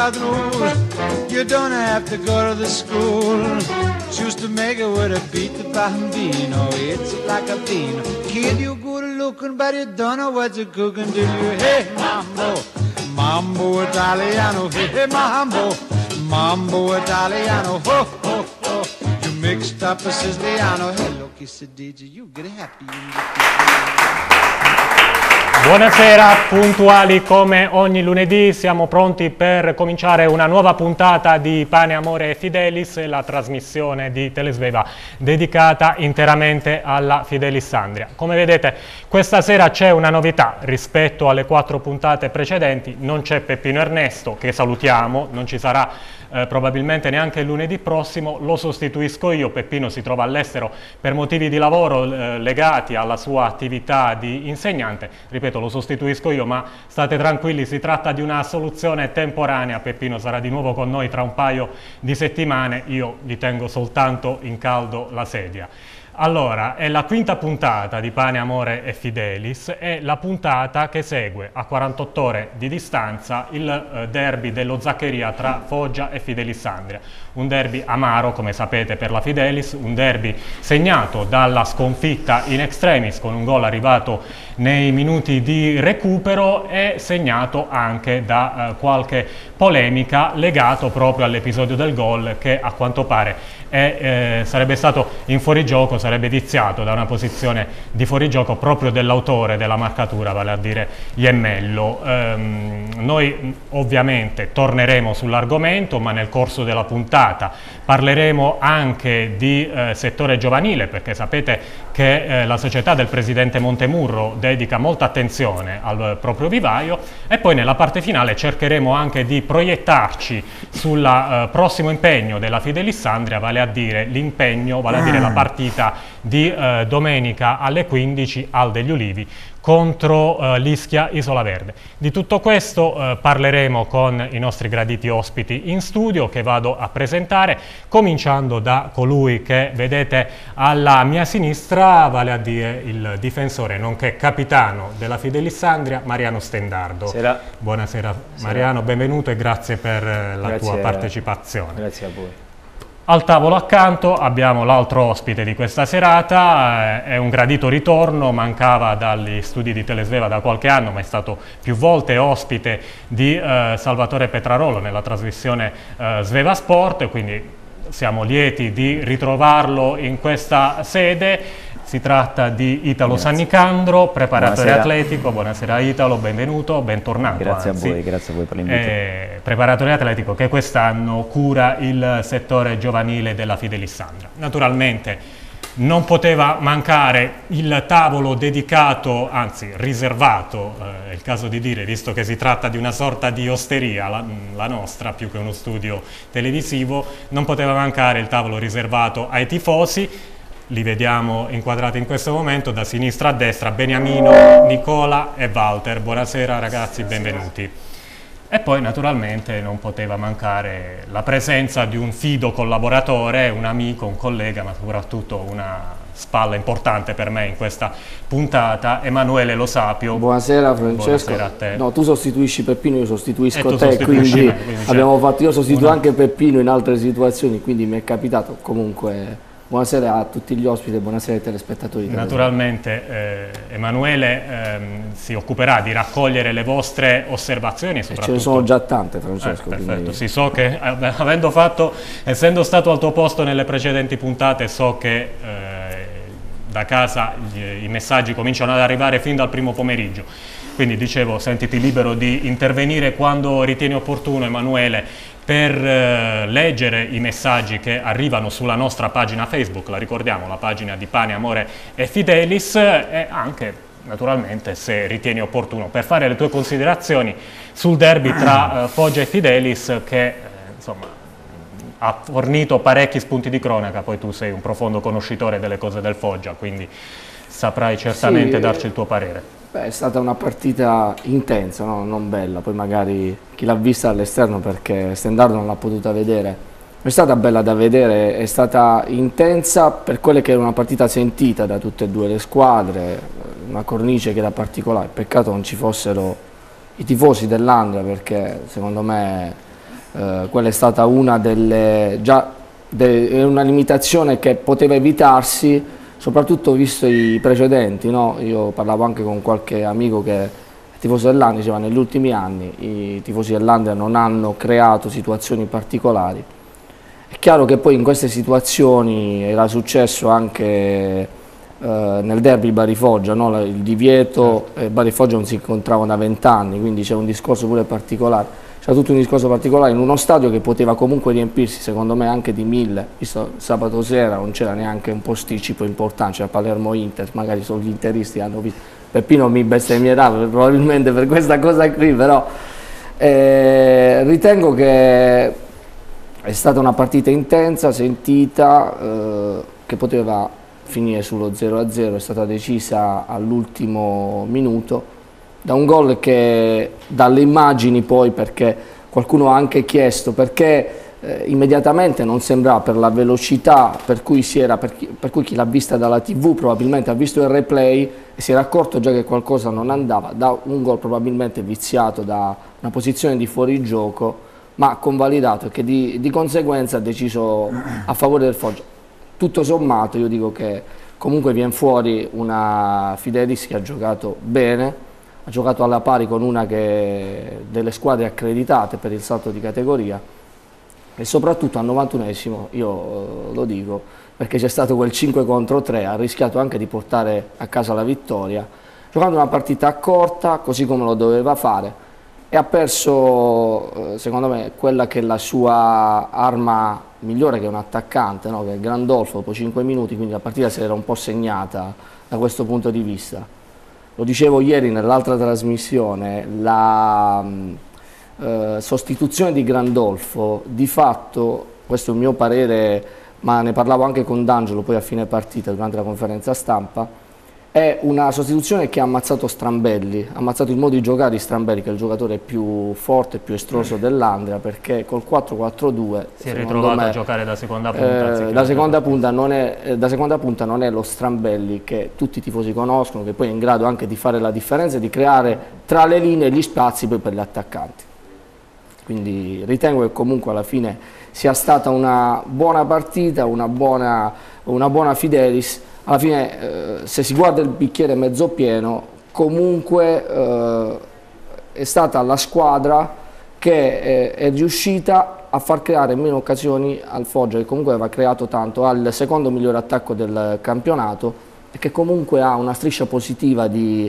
rule. You don't have to go to the school. Choose to make it with a beat the bambino. It's like a bean. Kid, you good looking, but you don't know what you're cooking. Do you? Hey, mambo, mambo Italiano. Hey, mambo, mambo Italiano. Ho, ho, ho. You mixed up a Siciliano. Hey, look, it's a DJ. You get happy. Buonasera, puntuali come ogni lunedì, siamo pronti per cominciare una nuova puntata di Pane, Amore e Fidelis, la trasmissione di Telesveva dedicata interamente alla Fidelis-Andria. Come vedete, questa sera c'è una novità rispetto alle 4 puntate precedenti, non c'è Peppino Ernesto, che salutiamo, non ci sarà probabilmente neanche lunedì prossimo, lo sostituisco io. Peppino si trova all'estero per motivi di lavoro legati alla sua attività di insegnante, ripeto, lo sostituisco io, ma state tranquilli, si tratta di una soluzione temporanea. Peppino sarà di nuovo con noi tra un paio di settimane, io gli tengo soltanto in caldo la sedia. Allora, è la quinta puntata di Pane, Amore e Fidelis, è la puntata che segue a 48 ore di distanza il derby dello Zaccheria tra Foggia e Fidelis-Andria. Un derby amaro, come sapete, per la Fidelis, un derby segnato dalla sconfitta in extremis con un gol arrivato nei minuti di recupero e segnato anche da qualche polemica legato proprio all'episodio del gol che a quanto pare sarebbe stato in fuorigioco, sarebbe viziato da una posizione di fuorigioco proprio dell'autore della marcatura, vale a dire Iemmello. Noi ovviamente torneremo sull'argomento, ma nel corso della puntata parleremo anche di settore giovanile, perché sapete che la società del presidente Montemurro dedica molta attenzione al proprio vivaio, e poi nella parte finale cercheremo anche di proiettarci sul prossimo impegno della Fidelis-Andria, vale a dire l'impegno, vale a dire la partita di domenica alle 15 al degli Ulivi contro l'Ischia Isola Verde. Di tutto questo parleremo con i nostri graditi ospiti in studio, che vado a presentare, cominciando da colui che vedete alla mia sinistra, vale a dire il difensore nonché capitano della Fidelis-Andria, Mariano Stendardo. Buonasera Mariano, benvenuto e grazie per la tua partecipazione. Grazie a voi. Al tavolo accanto abbiamo l'altro ospite di questa serata, è un gradito ritorno, mancava dagli studi di Telesveva da qualche anno, ma è stato più volte ospite di Salvatore Petrarolo nella trasmissione Sveva Sport, quindi siamo lieti di ritrovarlo in questa sede. Si tratta di Italo Sannicandro, preparatore atletico. Buonasera Italo, benvenuto, bentornato. Grazie a voi per l'invito. Preparatore atletico che quest'anno cura il settore giovanile della Fidelis-Andria. Naturalmente non poteva mancare il tavolo dedicato, anzi riservato, è il caso di dire, visto che si tratta di una sorta di osteria, la nostra, più che uno studio televisivo, non poteva mancare il tavolo riservato ai tifosi. Li vediamo inquadrati in questo momento da sinistra a destra, Beniamino, Nicola e Walter. Buonasera ragazzi, benvenuti. E poi naturalmente non poteva mancare la presenza di un fido collaboratore, un amico, un collega, ma soprattutto una spalla importante per me in questa puntata, Emanuele Lo Sapio. Buonasera Francesco. Buonasera a te. No, tu sostituisci Peppino, io sostituisco te, quindi abbiamo fatto, io sostituo anche Peppino in altre situazioni, quindi mi è capitato. Comunque buonasera a tutti gli ospiti e buonasera ai telespettatori. Naturalmente Emanuele si occuperà di raccogliere le vostre osservazioni. Soprattutto... Ce ne sono già tante, Francesco. Perfetto, quindi... sì, so che essendo stato al tuo posto nelle precedenti puntate, so che da casa i messaggi cominciano ad arrivare fin dal primo pomeriggio. Quindi dicevo, sentiti libero di intervenire quando ritieni opportuno, Emanuele, per leggere i messaggi che arrivano sulla nostra pagina Facebook, la ricordiamo, la pagina di Pane, Amore e Fidelis, e anche naturalmente, se ritieni opportuno, per fare le tue considerazioni sul derby tra Foggia e Fidelis, che insomma ha fornito parecchi spunti di cronaca. Poi tu sei un profondo conoscitore delle cose del Foggia, quindi saprai certamente darci il tuo parere. Beh, è stata una partita intensa, no? Non bella, poi magari chi l'ha vista all'esterno, perché Stendardo non l'ha potuta vedere. È stata bella da vedere, è stata intensa per quelle che era una partita sentita da tutte e due le squadre, una cornice che era particolare. Peccato non ci fossero i tifosi dell'Andria, perché secondo me quella è stata una delle, una limitazione che poteva evitarsi, soprattutto visto i precedenti, no? Io parlavo anche con qualche amico che è tifoso dell'Andria, diceva negli ultimi anni i tifosi dell'Andria non hanno creato situazioni particolari. È chiaro che poi in queste situazioni era successo anche nel derby Bari-Foggia, no? Il divieto, Bari-Foggia non si incontravano da 20 anni, quindi c'è un discorso pure particolare. C'era tutto un discorso particolare in uno stadio che poteva comunque riempirsi secondo me anche di 1000, visto sabato sera non c'era neanche un posticipo importante, c'era Palermo-Inter, magari solo gli interisti hanno visto, Peppino mi bestemmierà probabilmente per questa cosa qui, però ritengo che è stata una partita intensa, sentita, che poteva finire sullo 0-0, è stata decisa all'ultimo minuto da un gol che dalle immagini poi, perché qualcuno ha anche chiesto perché immediatamente non sembrava, per la velocità per cui chi l'ha vista dalla TV probabilmente ha visto il replay e si era accorto già che qualcosa non andava, da un gol probabilmente viziato da una posizione di fuorigioco, ma convalidato, e che di conseguenza ha deciso a favore del Foggia. Tutto sommato io dico che comunque viene fuori una Fidelis che ha giocato bene, ha giocato alla pari con una delle squadre accreditate per il salto di categoria, e soprattutto al 91esimo, io lo dico, perché c'è stato quel 5 contro 3, ha rischiato anche di portare a casa la vittoria, giocando una partita corta, così come lo doveva fare, e ha perso, secondo me, quella che è la sua arma migliore, che è un attaccante, no? Che è Grandolfo, dopo 5 minuti, quindi la partita si era un po' segnata da questo punto di vista. Lo dicevo ieri nell'altra trasmissione, la sostituzione di Grandolfo, di fatto, questo è il mio parere, ma ne parlavo anche con D'Angelo poi a fine partita durante la conferenza stampa, è una sostituzione che ha ammazzato Strambelli, ha ammazzato il modo di giocare di Strambelli, che è il giocatore più forte e più estroso dell'Andria, perché col 4-4-2 si è ritrovato a giocare da seconda punta. Da seconda punta non è lo Strambelli che tutti i tifosi conoscono, che poi è in grado anche di fare la differenza e di creare tra le linee gli spazi poi per gli attaccanti. Quindi ritengo che comunque alla fine sia stata una buona partita, una buona Fidelis. Alla fine se si guarda il bicchiere mezzo pieno, comunque è stata la squadra che è riuscita a far creare meno occasioni al Foggia, che comunque aveva creato tanto, ha il secondo migliore attacco del campionato e che comunque ha una striscia positiva di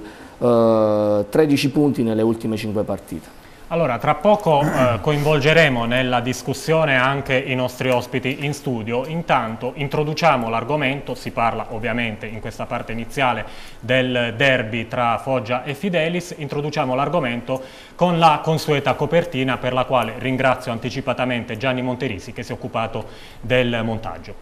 13 punti nelle ultime 5 partite. Allora, tra poco coinvolgeremo nella discussione anche i nostri ospiti in studio. Intanto introduciamo l'argomento, si parla ovviamente in questa parte iniziale del derby tra Foggia e Fidelis, introduciamo l'argomento con la consueta copertina, per la quale ringrazio anticipatamente Gianni Monterisi che si è occupato del montaggio.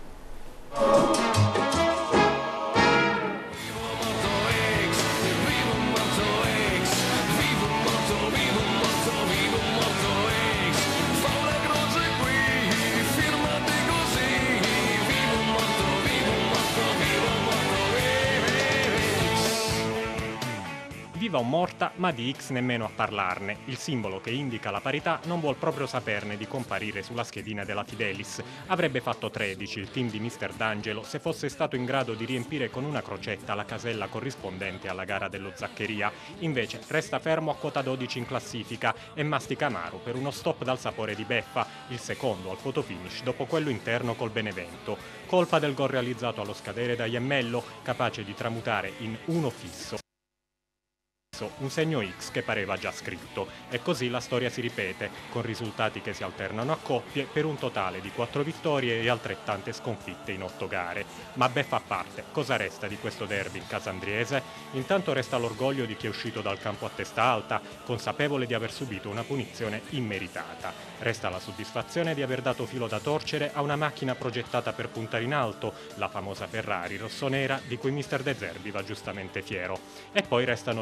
Viva o morta, ma di X nemmeno a parlarne. Il simbolo che indica la parità non vuol proprio saperne di comparire sulla schedina della Fidelis. Avrebbe fatto 13 il team di Mister D'Angelo se fosse stato in grado di riempire con una crocetta la casella corrispondente alla gara dello Zaccheria. Invece resta fermo a quota 12 in classifica e mastica amaro per uno stop dal sapore di beffa, il secondo al fotofinish dopo quello interno col Benevento. Colpa del gol realizzato allo scadere da Iemmello, capace di tramutare in uno fisso un segno X che pareva già scritto, e così la storia si ripete, con risultati che si alternano a coppie per un totale di 4 vittorie e altrettante sconfitte in 8 gare. Ma beffa a parte, cosa resta di questo derby casandriese? Intanto resta l'orgoglio di chi è uscito dal campo a testa alta, consapevole di aver subito una punizione immeritata. Resta la soddisfazione di aver dato filo da torcere a una macchina progettata per puntare in alto, la famosa Ferrari rossonera di cui Mister De Zerbi va giustamente fiero. E poi restano le indicazioni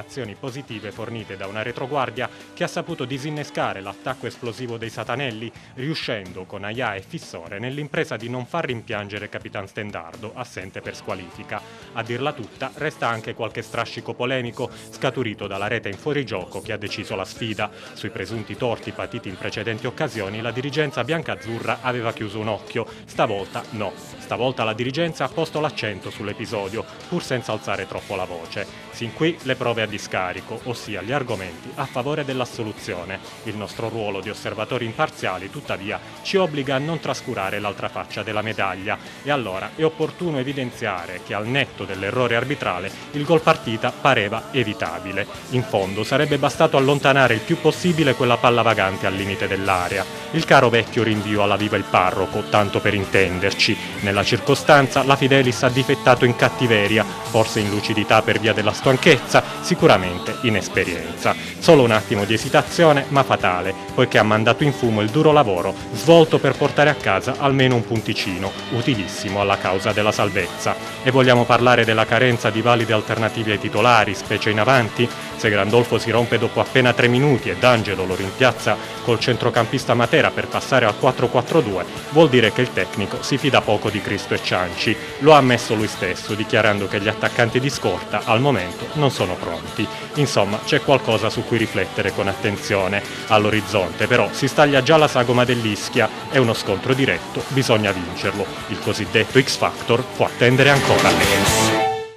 indicazioni positive fornite da una retroguardia che ha saputo disinnescare l'attacco esplosivo dei Satanelli, riuscendo con Aia e Fissore nell'impresa di non far rimpiangere Capitan Stendardo, assente per squalifica. A dirla tutta, resta anche qualche strascico polemico scaturito dalla rete in fuorigioco che ha deciso la sfida. Sui presunti torti patiti in precedenti occasioni, la dirigenza biancazzurra aveva chiuso un occhio, stavolta no. Stavolta la dirigenza ha posto l'accento sull'episodio, pur senza alzare troppo la voce. Sin qui le prove a discarico, ossia gli argomenti a favore dell'assoluzione. Il nostro ruolo di osservatori imparziali, tuttavia, ci obbliga a non trascurare l'altra faccia della medaglia. E allora è opportuno evidenziare che al netto dell'errore arbitrale il gol partita pareva evitabile. In fondo sarebbe bastato allontanare il più possibile quella palla vagante al limite dell'area. Il caro vecchio rinvio alla viva il parroco, tanto per intenderci. Nella circostanza la Fidelis ha difettato in cattiveria, forse in lucidità per via della stanchezza, sicuramente in esperienza. Solo un attimo di esitazione, ma fatale, poiché ha mandato in fumo il duro lavoro svolto per portare a casa almeno un punticino, utilissimo alla causa della salvezza. E vogliamo parlare della carenza di valide alternative ai titolari, specie in avanti? Se Grandolfo si rompe dopo appena 3 minuti e D'Angelo lo rimpiazza col centrocampista Matera per passare al 4-4-2, vuol dire che il tecnico si fida poco di Cristo e Cianci. Lo ha ammesso lui stesso, dichiarando che gli attaccanti di scorta al momento non sono pronti. Insomma, c'è qualcosa su cui riflettere con attenzione. All'orizzonte però si staglia già la sagoma dell'Ischia, è uno scontro diretto, bisogna vincerlo. Il cosiddetto X-Factor può attendere ancora.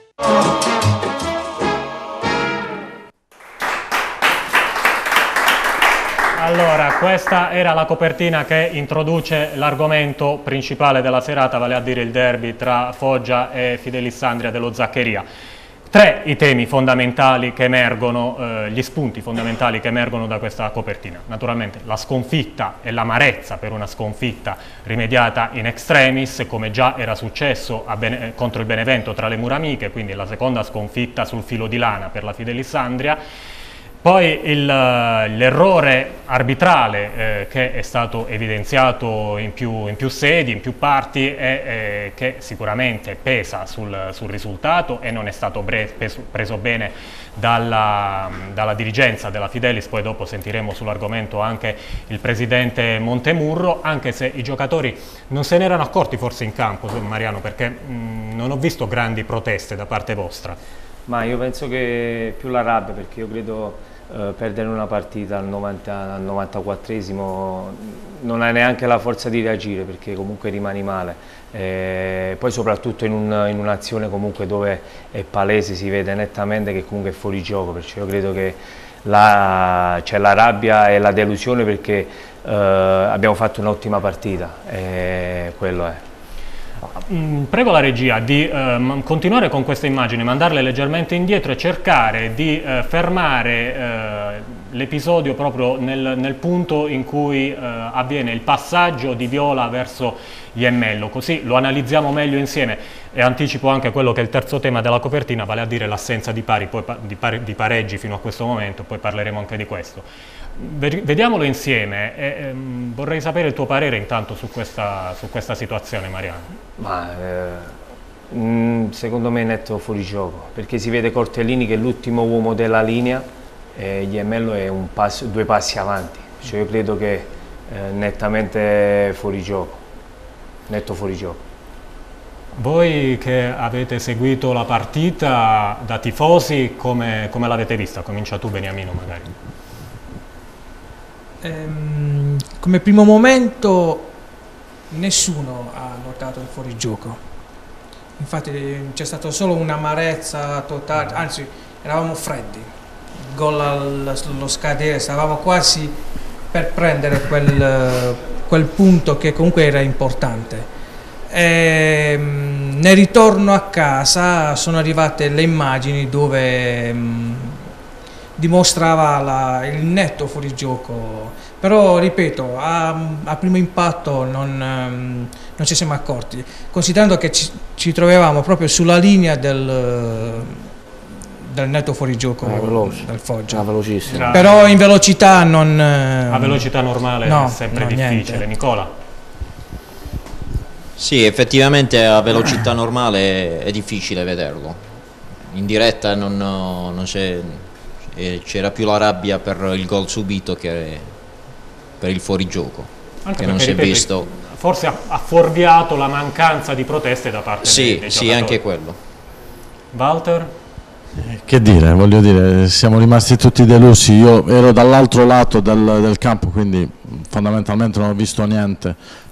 Allora, questa era la copertina che introduce l'argomento principale della serata, vale a dire il derby tra Foggia e Fidelissandria dello Zaccheria. 3 i temi fondamentali che emergono, gli spunti fondamentali che emergono da questa copertina. Naturalmente la sconfitta e l'amarezza per una sconfitta rimediata in extremis, come già era successo contro il Benevento tra le mura amiche, quindi la seconda sconfitta sul filo di lana per la Fidelissandria. Poi l'errore arbitrale che è stato evidenziato in più sedi, in più parti, e che sicuramente pesa sul risultato e non è stato preso bene dalla dirigenza della Fidelis. Poi dopo sentiremo sull'argomento anche il presidente Montemurro, anche se i giocatori non se ne erano accorti forse in campo, Mariano, perché non ho visto grandi proteste da parte vostra. Ma io penso che più la rabbia, perché io credo perdere una partita al 94esimo non hai neanche la forza di reagire, perché comunque rimani male. Poi soprattutto in un'azione comunque dove è palese, si vede nettamente che comunque è fuori gioco, perciò io credo che c'è la rabbia e la delusione, perché abbiamo fatto un'ottima partita, quello è. Prego la regia di continuare con queste immagini, mandarle leggermente indietro e cercare di fermare l'episodio proprio nel punto in cui avviene il passaggio di Viola verso Iemmello, così lo analizziamo meglio insieme. E anticipo anche quello che è il terzo tema della copertina, vale a dire l'assenza di pareggi fino a questo momento, poi parleremo anche di questo. Vediamolo insieme e vorrei sapere il tuo parere intanto su questa situazione, Mariano. Ma, secondo me è netto fuori gioco, perché si vede Cortellini che è l'ultimo uomo della linea e Iemmello è 2 passi avanti, cioè io credo che nettamente fuori gioco, netto fuori gioco. Voi che avete seguito la partita da tifosi, come l'avete vista? Comincia tu, Beniamino, magari. Come primo momento nessuno ha notato il fuorigioco, infatti c'è stata solo un'amarezza totale, anzi eravamo freddi, il gol allo scadere, stavamo quasi per prendere quel punto che comunque era importante. Nel ritorno a casa sono arrivate le immagini dove dimostrava il netto fuorigioco, però ripeto, a primo impatto non ci siamo accorti, considerando che ci trovavamo proprio sulla linea del netto fuorigioco del Foggia. Velocissimo. Però in velocità non... A velocità normale no, è sempre difficile. Niente. Nicola? Sì, effettivamente a velocità normale è difficile vederlo. In diretta non c'è c'era più la rabbia per il gol subito che per il fuorigioco, Anche che non si è visto. Forse ha fuorviato la mancanza di proteste da parte dei Sì, giocatori. anche quello. Walter? Che dire, voglio dire, siamo rimasti tutti delusi. Io ero dall'altro lato del campo, quindi fondamentalmente non ho visto niente.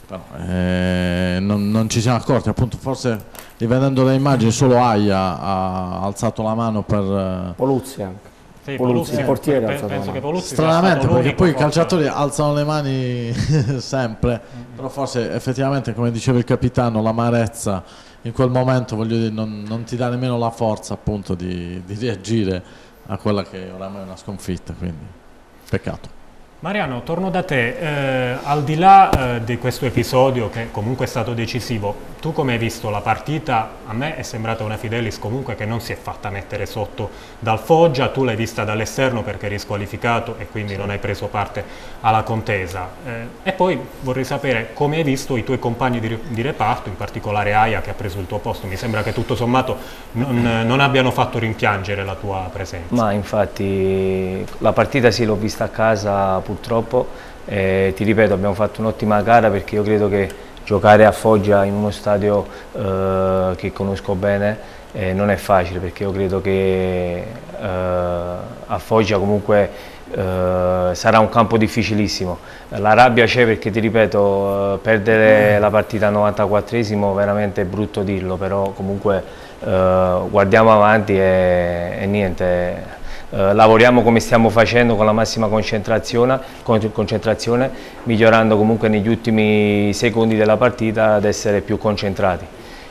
Non ci siamo accorti, appunto, forse rivedendo le immagini solo Aia ha alzato la mano per Poluzzi anche. Sì, Poluzzi, il portiere ha alzato penso la che mano. Poluzzi stranamente, sia stato perché poi i l'unico, calciatori alzano le mani sempre, però forse effettivamente, come diceva il capitano, l'amarezza in quel momento, voglio dire, non ti dà nemmeno la forza, appunto, di reagire a quella che oramai è una sconfitta, quindi peccato. Mariano, torno da te. Al di là di questo episodio che comunque è stato decisivo, tu come hai visto la partita? A me è sembrata una Fidelis comunque che non si è fatta mettere sotto dal Foggia, tu l'hai vista dall'esterno perché eri squalificato e quindi non hai preso parte alla contesa. E poi vorrei sapere come hai visto i tuoi compagni di reparto, in particolare Aia che ha preso il tuo posto. Mi sembra che tutto sommato non abbiano fatto rimpiangere la tua presenza. Ma infatti la partita sì, l'ho vista a casa purtroppo, ti ripeto, abbiamo fatto un'ottima gara, perché io credo che giocare a Foggia in uno stadio che conosco bene non è facile, perché io credo che a Foggia comunque sarà un campo difficilissimo. La rabbia c'è perché, ti ripeto, perdere la partita al 94esimo veramente è brutto dirlo, però comunque guardiamo avanti e niente. Lavoriamo come stiamo facendo, con la massima concentrazione, migliorando comunque negli ultimi secondi della partita ad essere più concentrati.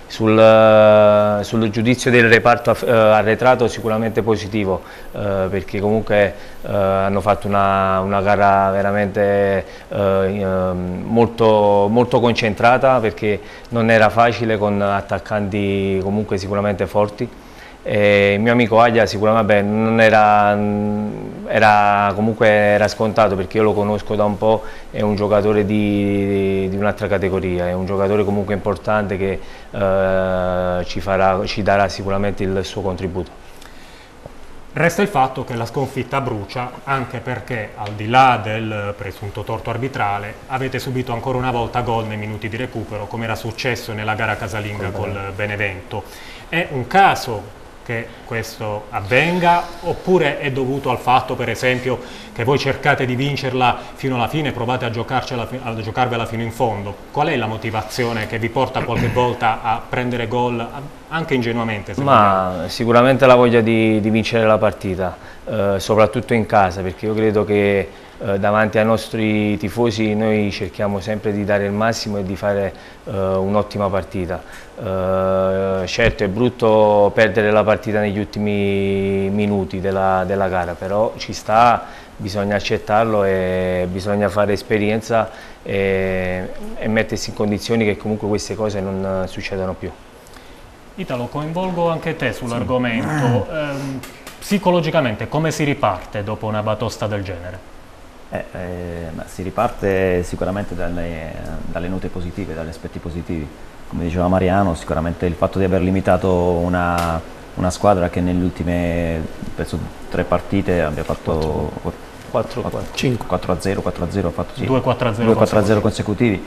Sul giudizio del reparto arretrato sicuramente positivo, perché comunque hanno fatto una gara veramente molto concentrata, perché non era facile, con attaccanti comunque sicuramente forti. Il mio amico Aglia sicuramente non comunque era scontato, perché io lo conosco da un po', è un giocatore di un'altra categoria, è un giocatore comunque importante che ci darà sicuramente il suo contributo. Resta il fatto che la sconfitta brucia, anche perché al di là del presunto torto arbitrale avete subito ancora una volta gol nei minuti di recupero, come era successo nella gara casalinga col Benevento. È un caso che questo avvenga, oppure è dovuto al fatto, per esempio, che voi cercate di vincerla fino alla fine, provate a giocarvela fino in fondo? Qual è la motivazione che vi porta qualche volta a prendere gol, anche ingenuamente? Ma sicuramente la voglia di vincere la partita, soprattutto in casa, perché io credo che davanti ai nostri tifosi noi cerchiamo sempre di dare il massimo e di fare un'ottima partita. Certo è brutto perdere la partita negli ultimi minuti della gara, però ci sta, bisogna accettarlo e bisogna fare esperienza e mettersi in condizioni che comunque queste cose non succedano più. Italo, coinvolgo anche te sull'argomento. Psicologicamente come si riparte dopo una batosta del genere? Si riparte sicuramente dalle note positive, dagli aspetti positivi. Come diceva Mariano, sicuramente il fatto di aver limitato una squadra che nelle ultime, penso, 3 partite abbia fatto 4-0, 4-0, ha fatto sì, 2 4-0 consecutivi.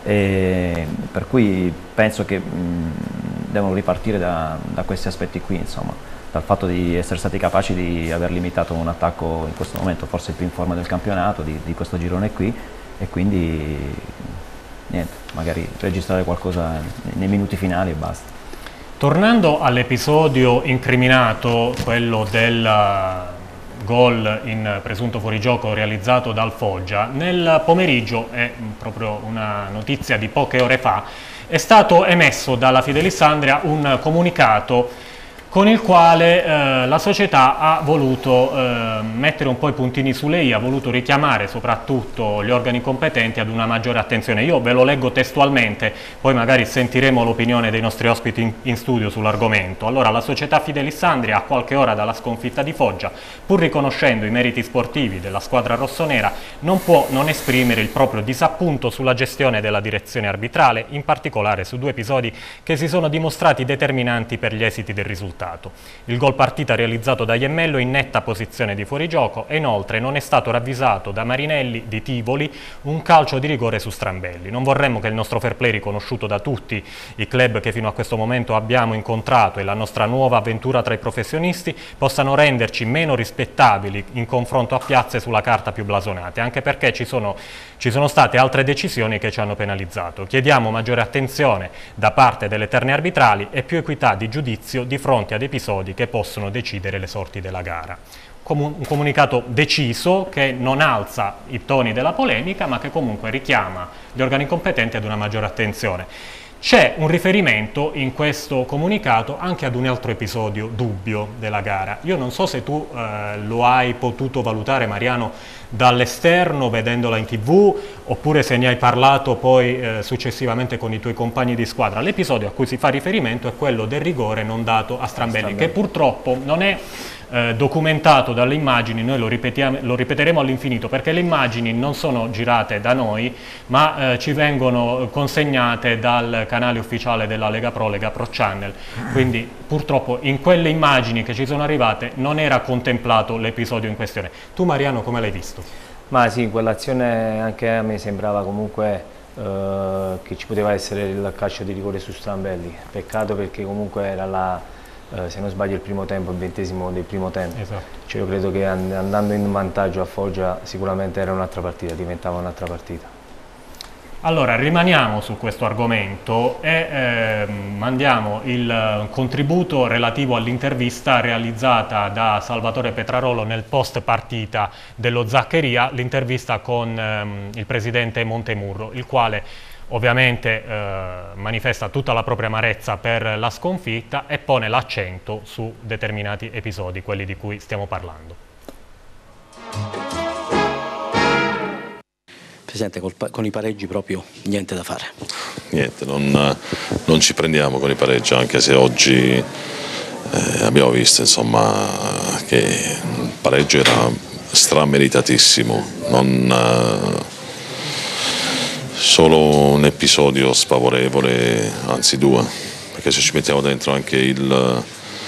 Per cui penso che devono ripartire da questi aspetti qui, insomma, dal fatto di essere stati capaci di aver limitato un attacco in questo momento forse il più in forma del campionato, di questo girone qui, e quindi niente, magari registrare qualcosa nei minuti finali e basta. Tornando all'episodio incriminato, quello del gol in presunto fuorigioco realizzato dal Foggia, nel pomeriggio, è proprio una notizia di poche ore fa, è stato emesso dalla Fidelis Andria un comunicato con il quale la società ha voluto mettere un po' i puntini sulle i, ha voluto richiamare soprattutto gli organi competenti ad una maggiore attenzione. Io ve lo leggo testualmente, poi magari sentiremo l'opinione dei nostri ospiti in studio sull'argomento. Allora, la società Fidelis Andria, a qualche ora dalla sconfitta di Foggia, pur riconoscendo i meriti sportivi della squadra rossonera, non può non esprimere il proprio disappunto sulla gestione della direzione arbitrale, in particolare su 2 episodi che si sono dimostrati determinanti per gli esiti del risultato. risultato. Il gol partita realizzato da Iemmello in netta posizione di fuorigioco e inoltre non è stato ravvisato da Marinelli di Tivoli un calcio di rigore su Strambelli. Non vorremmo che il nostro fair play, riconosciuto da tutti i club che fino a questo momento abbiamo incontrato, e la nostra nuova avventura tra i professionisti possano renderci meno rispettabili in confronto a piazze sulla carta più blasonate, anche perché ci sono state altre decisioni che ci hanno penalizzato. Chiediamo maggiore attenzione da parte delle terne arbitrali e più equità di giudizio di fronte ad episodi che possono decidere le sorti della gara. Un comunicato deciso che non alza i toni della polemica, ma che comunque richiama gli organi competenti ad una maggiore attenzione. C'è un riferimento in questo comunicato anche ad un altro episodio dubbio della gara. Io non so se tu lo hai potuto valutare, Mariano, dall'esterno, vedendola in TV, oppure se ne hai parlato poi successivamente con i tuoi compagni di squadra. L'episodio a cui si fa riferimento è quello del rigore non dato a Strambelli, che purtroppo non è documentato dalle immagini. Noi lo ripeteremo all'infinito, perché le immagini non sono girate da noi, ma ci vengono consegnate dal canale ufficiale della Lega Pro Channel, quindi purtroppo in quelle immagini che ci sono arrivate non era contemplato l'episodio in questione. Tu, Mariano, come l'hai visto? Ma sì, quell'azione anche a me sembrava comunque che ci poteva essere il calcio di rigore su Strambelli. Peccato, perché comunque era se non sbaglio il primo tempo, il 20° del primo tempo. Esatto. Cioè, io credo che andando in vantaggio a Foggia sicuramente era un'altra partita, diventava un'altra partita. Allora, rimaniamo su questo argomento e mandiamo il contributo relativo all'intervista realizzata da Salvatore Petrarolo nel post partita dello Zaccheria, l'intervista con il presidente Montemurro, il quale ovviamente manifesta tutta la propria amarezza per la sconfitta e pone l'accento su determinati episodi, quelli di cui stiamo parlando. Presidente, con i pareggi proprio niente da fare. Niente, non ci prendiamo con i pareggi, anche se oggi abbiamo visto, insomma, che il pareggio era strameritatissimo. Solo un episodio sfavorevole, anzi due, perché se ci mettiamo dentro anche il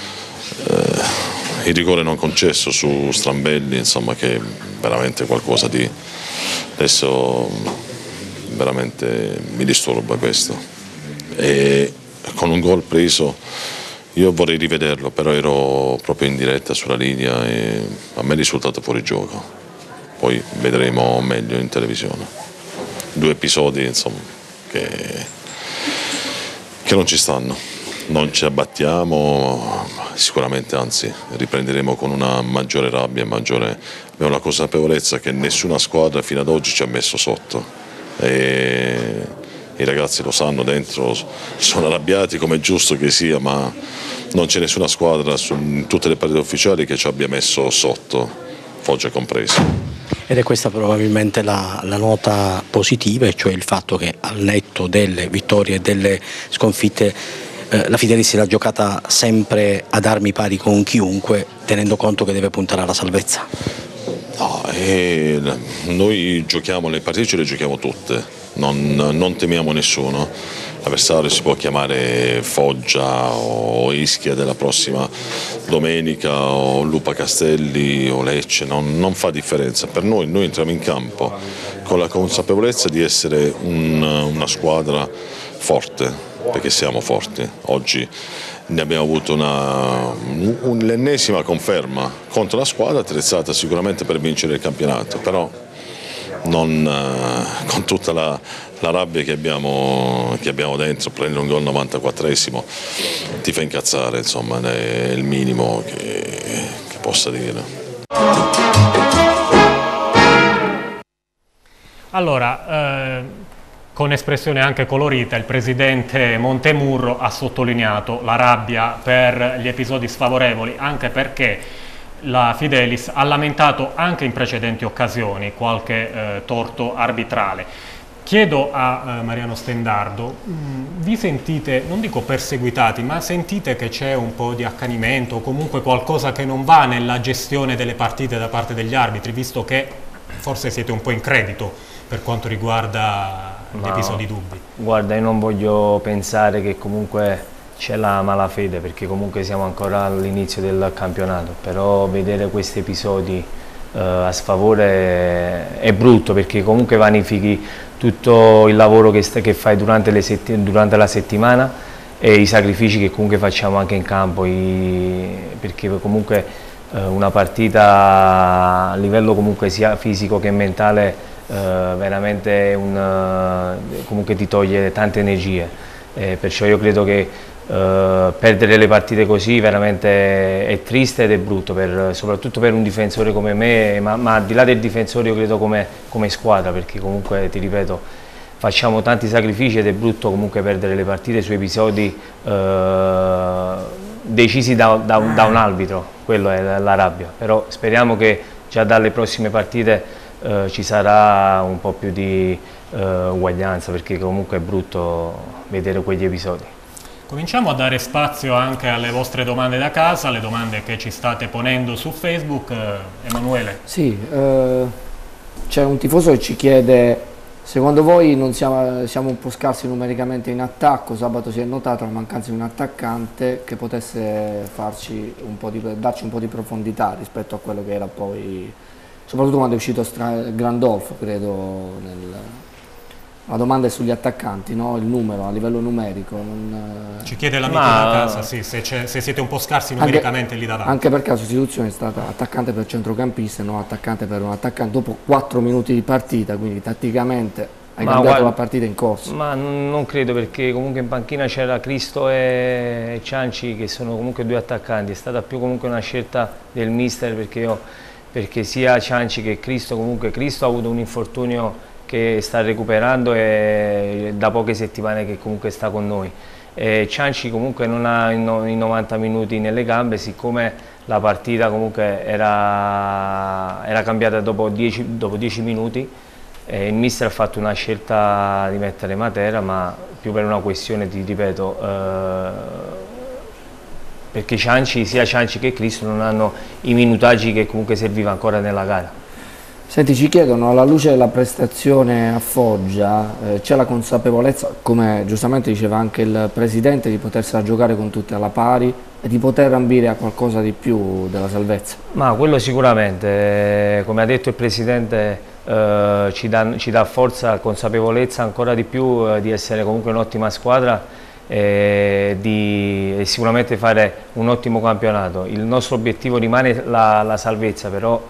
rigore non concesso su Strambelli, insomma, che è veramente qualcosa di... Adesso veramente mi disturba questo. E con un gol preso, io vorrei rivederlo, però ero proprio in diretta sulla linea e a me è risultato fuori gioco. Poi vedremo meglio in televisione. Due episodi, insomma, che non ci stanno. Non ci abbattiamo, sicuramente, anzi riprenderemo con una maggiore rabbia, abbiamo la consapevolezza che nessuna squadra fino ad oggi ci ha messo sotto e i ragazzi lo sanno, dentro sono arrabbiati come è giusto che sia, ma non c'è nessuna squadra in tutte le partite ufficiali che ci abbia messo sotto, Foggia compreso. Ed è questa probabilmente la nota positiva, e cioè il fatto che al netto delle vittorie e delle sconfitte la Fidelis si è giocata sempre ad armi pari con chiunque, tenendo conto che deve puntare alla salvezza. No, noi giochiamo le partite, ce le giochiamo tutte, non temiamo nessuno. L'avversario si può chiamare Foggia o Ischia della prossima domenica, o Lupa Castelli o Lecce, non fa differenza. Per noi entriamo in campo con la consapevolezza di essere una squadra forte, perché siamo forti. Oggi ne abbiamo avuto l'ennesima conferma contro la squadra attrezzata sicuramente per vincere il campionato, però non con tutta la rabbia che abbiamo dentro. Prendere un gol 94esimo ti fa incazzare, insomma, è il minimo che possa dire. Allora, con espressione anche colorita, il presidente Montemurro ha sottolineato la rabbia per gli episodi sfavorevoli, anche perché la Fidelis ha lamentato anche in precedenti occasioni qualche torto arbitrale. Chiedo a Mariano Stendardo, vi sentite, non dico perseguitati, ma sentite che c'è un po' di accanimento o comunque qualcosa che non va nella gestione delle partite da parte degli arbitri, visto che forse siete un po' in credito per quanto riguarda gli episodi dubbi? Guarda, io non voglio pensare che comunque c'è la malafede, perché comunque siamo ancora all'inizio del campionato, però vedere questi episodi a sfavore è brutto, perché comunque vanifichi tutto il lavoro che fai durante la settimana e i sacrifici che comunque facciamo anche in campo, perché comunque una partita a livello comunque sia fisico che mentale veramente comunque ti toglie tante energie, perciò io credo che perdere le partite così veramente è triste ed è brutto, soprattutto per un difensore come me, ma al di là del difensore io credo come squadra, perché comunque ti ripeto facciamo tanti sacrifici ed è brutto comunque perdere le partite su episodi decisi da un arbitro, quello è la rabbia, però speriamo che già dalle prossime partite ci sarà un po' più di uguaglianza, perché comunque è brutto vedere quegli episodi. Cominciamo a dare spazio anche alle vostre domande da casa, le domande che ci state ponendo su Facebook. Emanuele. Sì, c'è un tifoso che ci chiede: secondo voi non siamo un po' scarsi numericamente in attacco? Sabato si è notata la mancanza di un attaccante che potesse darci un po' di profondità rispetto a quello che era poi, soprattutto quando è uscito Grandolfo, credo. La domanda è sugli attaccanti, no? Il numero, a livello numerico. Ci chiede l'amico da casa, sì, se siete un po' scarsi numericamente lì davanti. Anche perché la sostituzione è stata attaccante per centrocampista e non attaccante per un attaccante dopo 4 minuti di partita, quindi tatticamente hai cambiato la partita in corso. Ma non credo, perché comunque in panchina c'era Cristo e Cianci, che sono comunque 2 attaccanti, è stata più comunque una scelta del mister, perché sia Cianci che Cristo, comunque Cristo ha avuto un infortunio che sta recuperando e da poche settimane che comunque sta con noi. Cianci comunque non ha i 90 minuti nelle gambe, siccome la partita comunque era cambiata dopo 10 minuti, il mister ha fatto una scelta di mettere Matera, ma più per una questione di, ripeto, perché sia Cianci che Cristo non hanno i minutaggi che comunque serviva ancora nella gara. Senti, ci chiedono, alla luce della prestazione a Foggia, c'è la consapevolezza, come giustamente diceva anche il Presidente, di potersela giocare con tutti alla pari e di poter ambire a qualcosa di più della salvezza? Ma quello sicuramente, come ha detto il Presidente, ci dà forza, consapevolezza ancora di più di essere comunque un'ottima squadra e sicuramente fare un ottimo campionato. Il nostro obiettivo rimane la salvezza, però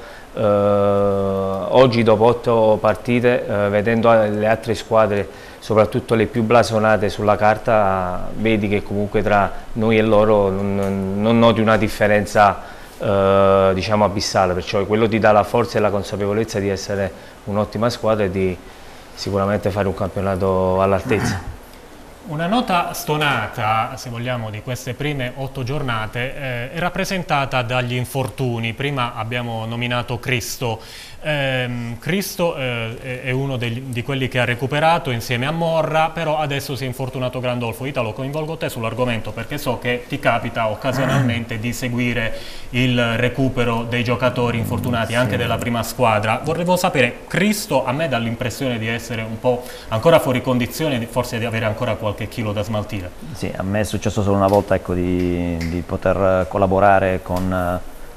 oggi dopo 8 partite, vedendo le altre squadre, soprattutto le più blasonate sulla carta, vedi che comunque tra noi e loro non noti una differenza diciamo abissale, perciò quello ti dà la forza e la consapevolezza di essere un'ottima squadra e di sicuramente fare un campionato all'altezza. Una nota stonata, se vogliamo, di queste prime 8 giornate è rappresentata dagli infortuni. Prima abbiamo nominato Cristo. Cristo è uno di quelli che ha recuperato insieme a Morra, però adesso si è infortunato Grandolfo. Italo, coinvolgo te sull'argomento perché so che ti capita occasionalmente di seguire il recupero dei giocatori infortunati, anche della prima squadra. Vorrei sapere, Cristo a me dà l'impressione di essere un po' ancora fuori condizione, forse di avere ancora qualche chilo da smaltire. Sì, a me è successo solo una volta, ecco, di poter collaborare con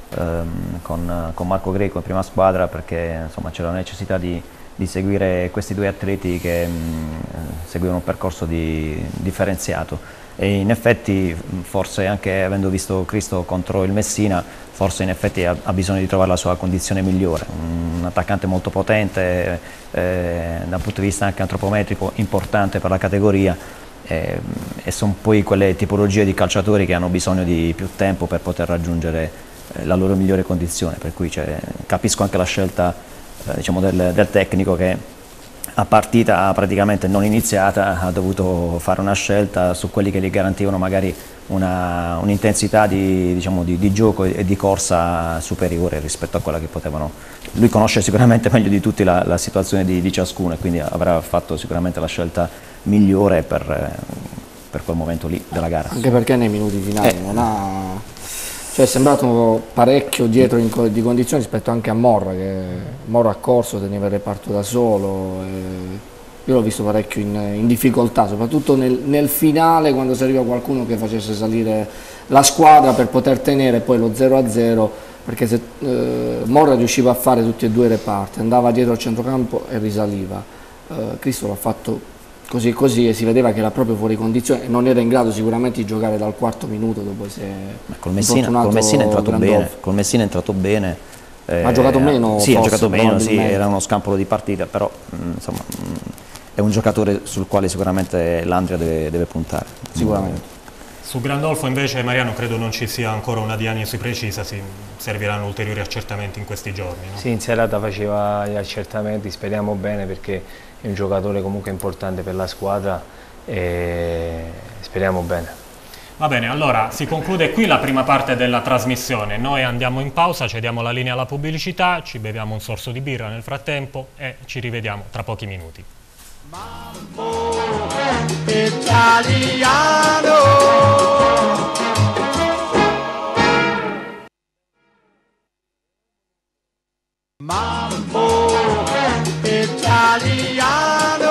Marco Greco in prima squadra, perché insomma c'era la necessità di seguire questi 2 atleti che seguivano un percorso differenziato, e in effetti forse anche avendo visto Cristo contro il Messina, forse in effetti ha bisogno di trovare la sua condizione migliore, un attaccante molto potente, da un punto di vista anche antropometrico importante per la categoria, e sono poi quelle tipologie di calciatori che hanno bisogno di più tempo per poter raggiungere la loro migliore condizione, per cui capisco anche la scelta diciamo del tecnico, che a partita praticamente non iniziata ha dovuto fare una scelta su quelli che gli garantivano magari un'intensità di gioco e di corsa superiore rispetto a quella che potevano. Lui conosce sicuramente meglio di tutti la situazione di ciascuno, e quindi avrà fatto sicuramente la scelta migliore per quel momento lì della gara. Anche perché nei minuti finali non ha... Cioè è sembrato parecchio dietro di condizioni rispetto anche a Morra, che Morra ha corso, teneva il reparto da solo. io l'ho visto parecchio in difficoltà, soprattutto nel finale, quando si arriva qualcuno che facesse salire la squadra per poter tenere poi lo 0-0, perché se Morra riusciva a fare tutti e due i reparti, andava dietro al centrocampo e risaliva. Cristo l'ha fatto così e così, e si vedeva che era proprio fuori condizione e non era in grado sicuramente di giocare dal quarto minuto dopo si è col Messina è entrato bene, col Messina è entrato bene. Ha giocato meno? Sì, forse, ha giocato meno, sì, era uno scampolo di partita, però insomma è un giocatore sul quale sicuramente l'Andria deve puntare. Sicuramente. Su Grandolfo invece, Mariano, credo non ci sia ancora una diagnosi precisa, serviranno ulteriori accertamenti in questi giorni, no? Sì, in serata faceva gli accertamenti, speriamo bene perché è un giocatore comunque importante per la squadra e speriamo bene. Va bene, allora si conclude qui la prima parte della trasmissione, noi andiamo in pausa, cediamo la linea alla pubblicità, ci beviamo un sorso di birra nel frattempo e ci rivediamo tra pochi minuti. Mambo Italiano. Mambo Italiano.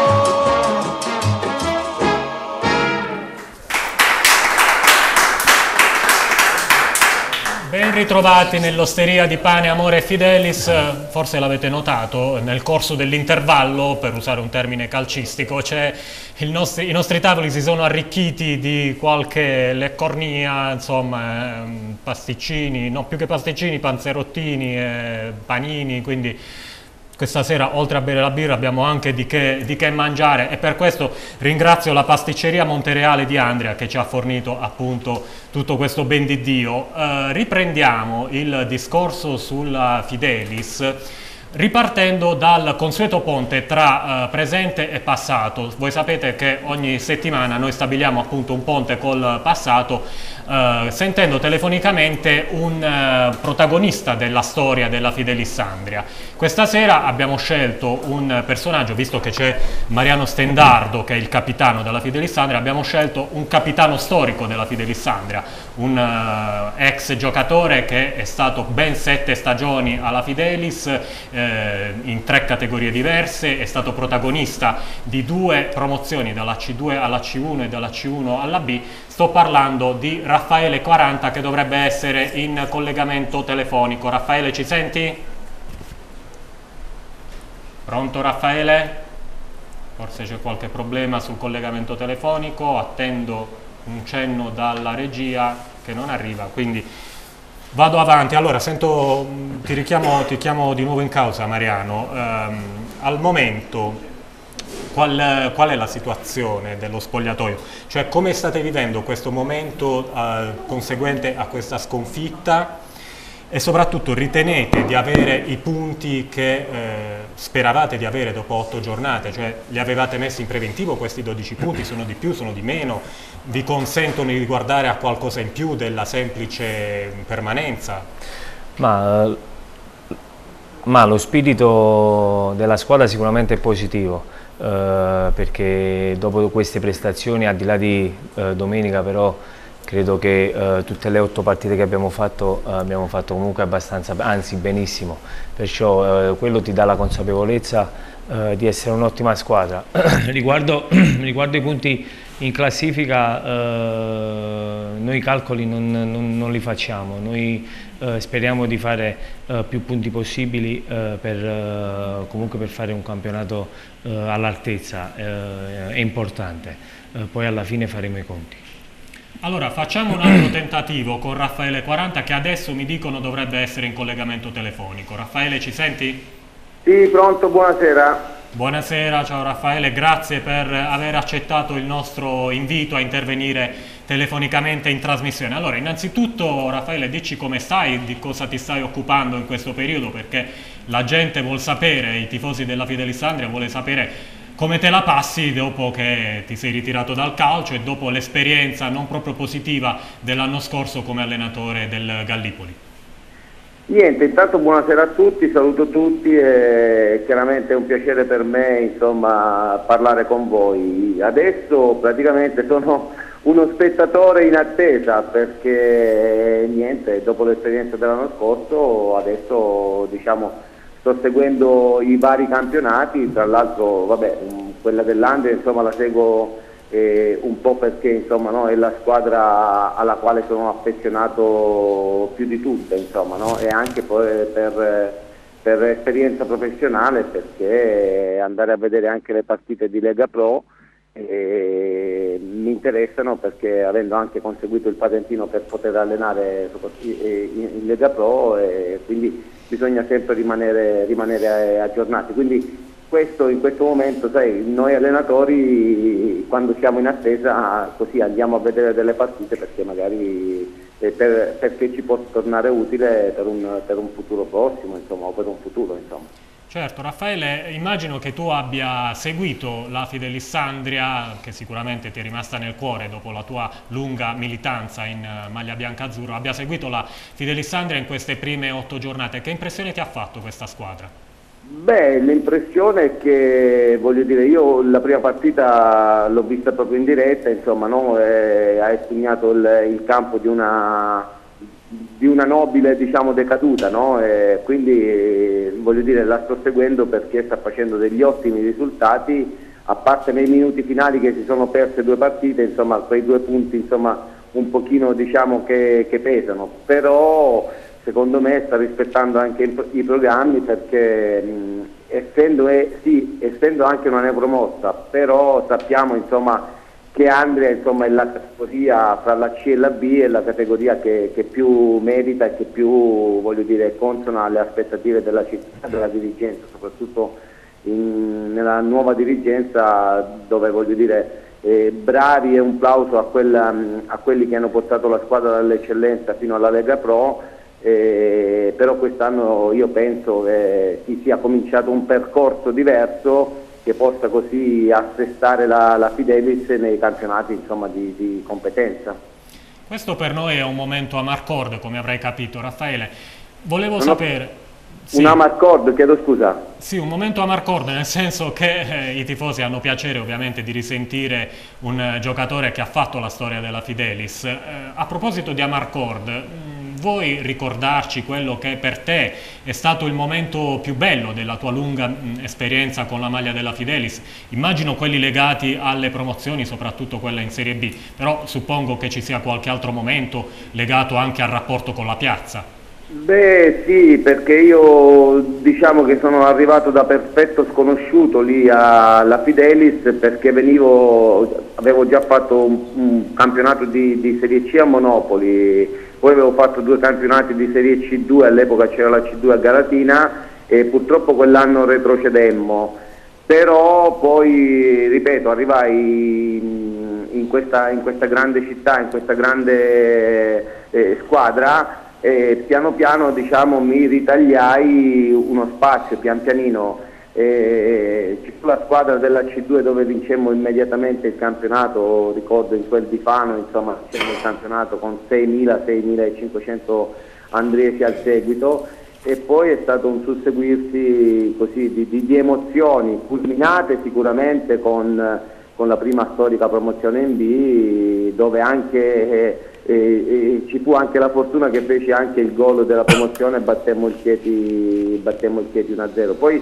Ben ritrovati nell'osteria di Pane, Amore e Fidelis. Forse l'avete notato, nel corso dell'intervallo, per usare un termine calcistico, i nostri tavoli si sono arricchiti di qualche leccornia, insomma, pasticcini, no, più che pasticcini, panzerottini e panini, quindi questa sera oltre a bere la birra abbiamo anche di che mangiare, e per questo ringrazio la pasticceria Montereale di Andria che ci ha fornito appunto tutto questo ben di Dio. Riprendiamo il discorso sulla Fidelis ripartendo dal consueto ponte tra presente e passato. Voi sapete che ogni settimana noi stabiliamo appunto un ponte col passato, sentendo telefonicamente un protagonista della storia della Fidelis Andria. Questa sera abbiamo scelto un personaggio, visto che c'è Mariano Stendardo che è il capitano della Fidelis Andria, abbiamo scelto un capitano storico della Fidelis Andria, un ex giocatore che è stato ben 7 stagioni alla Fidelis, in 3 categorie diverse, è stato protagonista di 2 promozioni dalla C2 alla C1 e dalla C1 alla B. Sto parlando di Raffaele 40 che dovrebbe essere in collegamento telefonico. Raffaele, ci senti? Pronto Raffaele? Forse c'è qualche problema sul collegamento telefonico, attendo un cenno dalla regia che non arriva, quindi vado avanti. Allora, ti chiamo di nuovo in causa, Mariano. Al momento qual è la situazione dello spogliatoio? Cioè, come state vivendo questo momento conseguente a questa sconfitta? E soprattutto ritenete di avere i punti che speravate di avere dopo 8 giornate? Cioè, li avevate messi in preventivo questi 12 punti? Sono di più, sono di meno? Vi consentono di guardare a qualcosa in più della semplice permanenza? Ma lo spirito della squadra sicuramente è positivo, perché dopo queste prestazioni, al di là di domenica, però credo che tutte le 8 partite che abbiamo fatto comunque abbastanza, anzi benissimo, perciò quello ti dà la consapevolezza di essere un'ottima squadra. riguardo i punti in classifica, noi calcoli non li facciamo, noi speriamo di fare più punti possibili comunque per fare un campionato all'altezza, è importante, poi alla fine faremo i conti. Allora, facciamo un altro tentativo con Raffaele 40 che adesso mi dicono dovrebbe essere in collegamento telefonico. Raffaele, ci senti? Sì, pronto, buonasera. Buonasera, ciao Raffaele, grazie per aver accettato il nostro invito a intervenire telefonicamente in trasmissione. Allora, innanzitutto Raffaele, dici come stai, di cosa ti stai occupando in questo periodo, perché la gente vuol sapere, i tifosi della Fidelis Andria vuole sapere come te la passi dopo che ti sei ritirato dal calcio e dopo l'esperienza non proprio positiva dell'anno scorso come allenatore del Gallipoli. Niente, intanto buonasera a tutti, saluto tutti e chiaramente è un piacere per me, insomma, parlare con voi. Adesso praticamente sono uno spettatore in attesa perché niente, dopo l'esperienza dell'anno scorso adesso diciamo sto seguendo i vari campionati, tra l'altro vabbè, quella dell'Andria insomma la seguo un po' perché insomma, no, è la squadra alla quale sono affezionato più di tutte, insomma, no? E anche poi per esperienza professionale, perché andare a vedere anche le partite di Lega Pro mi interessano, perché avendo anche conseguito il patentino per poter allenare in Lega Pro, quindi bisogna sempre rimanere aggiornati. Quindi in questo momento, sai, noi allenatori quando siamo in attesa così andiamo a vedere delle partite, perché magari perché ci può tornare utile per un futuro prossimo, insomma, o per un futuro, insomma. Certo, Raffaele, immagino che tu abbia seguito la Fidelis Andria, che sicuramente ti è rimasta nel cuore dopo la tua lunga militanza in maglia bianca-azzurro, abbia seguito la Fidelis Andria in queste prime 8 giornate. Che impressione ti ha fatto questa squadra? Beh, l'impressione è che, voglio dire, io la prima partita l'ho vista proprio in diretta, insomma, no? Ha espugnato il campo di una nobile, diciamo, decaduta, no? Quindi voglio dire, la sto seguendo perché sta facendo degli ottimi risultati, a parte nei minuti finali che si sono perse 2 partite, insomma, quei 2 punti, insomma, un pochino, diciamo, che pesano, però secondo me sta rispettando anche i programmi, perché essendo anche una neopromossa, però sappiamo, insomma, che Andria, insomma, è la categoria fra la C e la B, è la categoria che più merita e che più, voglio dire, è consona alle aspettative della città, della dirigenza, soprattutto nella nuova dirigenza, dove, voglio dire, bravi, e un plauso a quelli che hanno portato la squadra dall'eccellenza fino alla Lega Pro. Però quest'anno io penso che si sia cominciato un percorso diverso che possa così assestare la Fidelis nei campionati, insomma, di competenza. Questo per noi è un momento amarcord, come avrai capito, Raffaele. Volevo sapere... Sì. Un amarcord, chiedo scusa. Sì, un momento amarcord, nel senso che i tifosi hanno piacere ovviamente di risentire un giocatore che ha fatto la storia della Fidelis. A proposito di amarcord, vuoi ricordarci quello che per te è stato il momento più bello della tua lunga esperienza con la maglia della Fidelis? Immagino quelli legati alle promozioni, soprattutto quella in Serie B, però suppongo che ci sia qualche altro momento legato anche al rapporto con la piazza. Beh sì, perché io diciamo che sono arrivato da perfetto sconosciuto lì alla Fidelis, perché avevo già fatto un campionato di Serie C a Monopoli, poi avevo fatto 2 campionati di Serie C2, all'epoca c'era la C2 a Galatina, e purtroppo quell'anno retrocedemmo, però poi, ripeto, arrivai in questa grande città, in questa grande squadra, e piano piano, diciamo, mi ritagliai uno spazio, pian pianino. Ci fu la squadra della C2 dove vincemmo immediatamente il campionato, ricordo in quel di Fano, insomma, vincemmo il campionato con 6.500 andriesi al seguito, e poi è stato un susseguirsi così di emozioni, culminate sicuramente con la prima storica promozione in B, dove anche ci fu anche la fortuna che fece anche il gol della promozione e battemmo il Chieti 1-0. Poi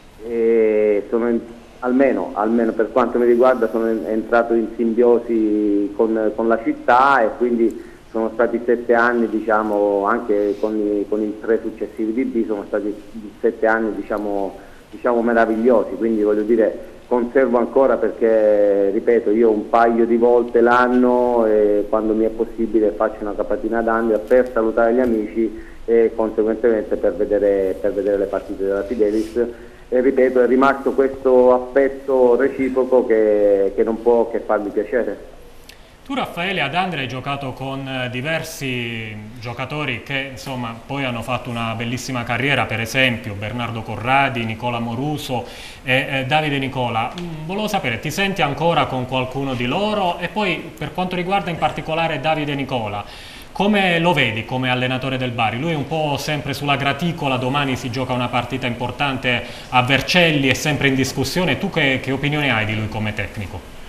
almeno per quanto mi riguarda sono entrato in simbiosi con la città, e quindi sono stati 7 anni, diciamo, anche con i 3 successivi di B, sono stati 7 anni, diciamo meravigliosi, quindi voglio dire, conservo ancora, perché, ripeto, io un paio di volte l'anno, quando mi è possibile, faccio una capatina ad Andria per salutare gli amici e conseguentemente per vedere le partite della Fidelis, e ripeto, è rimasto questo affetto reciproco che non può che farmi piacere. Tu, Raffaele, ad Andria hai giocato con diversi giocatori che, insomma, poi hanno fatto una bellissima carriera, per esempio Bernardo Corradi, Nicola Moruso e Davide Nicola. Volevo sapere, ti senti ancora con qualcuno di loro? E poi, per quanto riguarda in particolare Davide Nicola, come lo vedi come allenatore del Bari? Lui è un po' sempre sulla graticola, domani si gioca una partita importante a Vercelli, è sempre in discussione. Tu che opinione hai di lui come tecnico?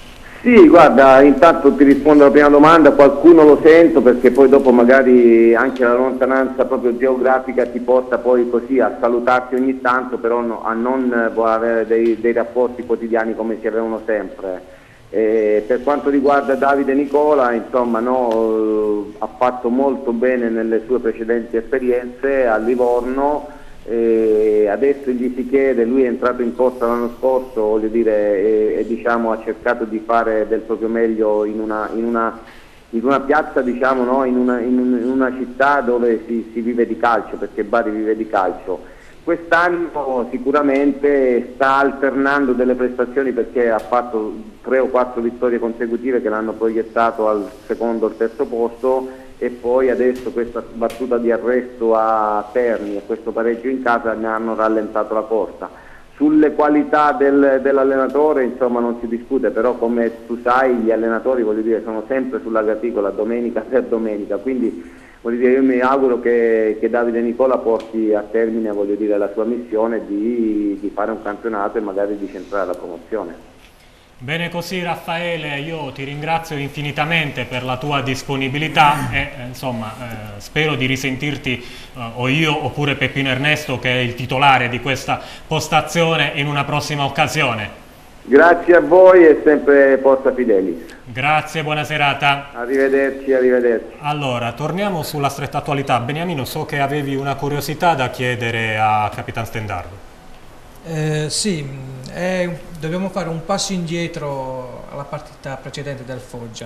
Sì, guarda, intanto ti rispondo alla prima domanda, qualcuno lo sento perché poi dopo magari anche la lontananza proprio geografica ti porta poi così a salutarti ogni tanto, però a non avere dei rapporti quotidiani come si avevano sempre. Per quanto riguarda Davide Nicola, insomma, no, ha fatto molto bene nelle sue precedenti esperienze a Livorno. Adesso gli si chiede, lui è entrato in corsa l'anno scorso, voglio dire, e diciamo, ha cercato di fare del proprio meglio in una piazza, diciamo, no? in una città dove si vive di calcio, perché Bari vive di calcio. Quest'anno sicuramente sta alternando delle prestazioni, perché ha fatto 3 o 4 vittorie consecutive che l'hanno proiettato al secondo o al terzo posto, e poi adesso questa battuta di arresto a Terni e questo pareggio in casa ne hanno rallentato la corsa. Sulle qualità dell'allenatore, insomma, non si discute, però come tu sai gli allenatori, voglio dire, sono sempre sulla graticola domenica per domenica, quindi voglio dire, io mi auguro che Davide Nicola porti a termine, voglio dire, la sua missione di fare un campionato e magari di centrare la promozione. Bene così Raffaele, io ti ringrazio infinitamente per la tua disponibilità e insomma spero di risentirti o io oppure Peppino Ernesto, che è il titolare di questa postazione, in una prossima occasione. Grazie a voi e sempre Porta Fidelis. Grazie, buona serata. Arrivederci, arrivederci. Allora, torniamo sulla stretta attualità. Beniamino, so che avevi una curiosità da chiedere a Capitan Stendardo. Sì, dobbiamo fare un passo indietro alla partita precedente del Foggia.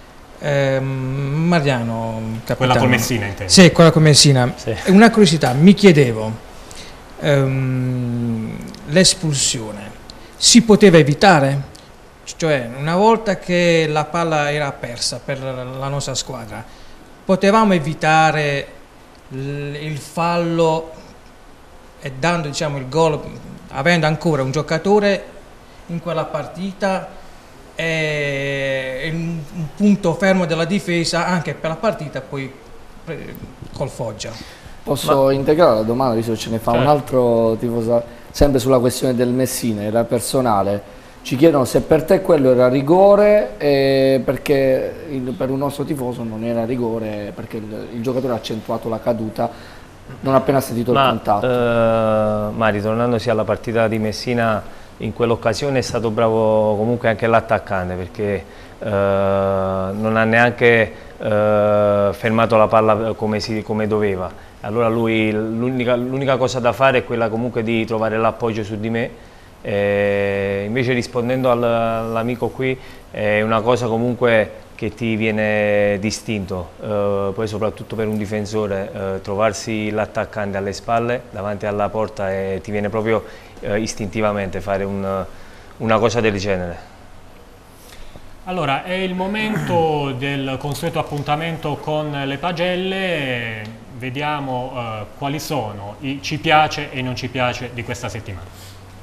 Mariano, capitano. Quella con Messina, intendo. Sì, quella con Messina. Sì. Una curiosità, mi chiedevo, l'espulsione si poteva evitare? Cioè, una volta che la palla era persa per la nostra squadra, potevamo evitare il fallo e dando, diciamo, il gol, avendo ancora un giocatore in quella partita e un punto fermo della difesa anche per la partita poi col Foggia. Posso integrare la domanda, visto che ce ne fa un altro tifoso, sempre sulla questione del Messina, era personale. Ci chiedono se per te quello era rigore, perché per un nostro tifoso non era rigore, perché il giocatore ha accentuato la caduta non appena sentito il contatto. Ma ritornandosi alla partita di Messina, in quell'occasione è stato bravo comunque anche l'attaccante, perché non ha neanche fermato la palla come doveva. Allora lui, l'unica cosa da fare è quella comunque di trovare l'appoggio su di me. Invece, rispondendo all'amico qui, è una cosa comunque che ti viene distinto, poi soprattutto per un difensore, trovarsi l'attaccante alle spalle davanti alla porta, e ti viene proprio istintivamente fare una cosa del genere. Allora, è il momento del consueto appuntamento con le pagelle. Vediamo quali sono i ci piace e i non ci piace di questa settimana.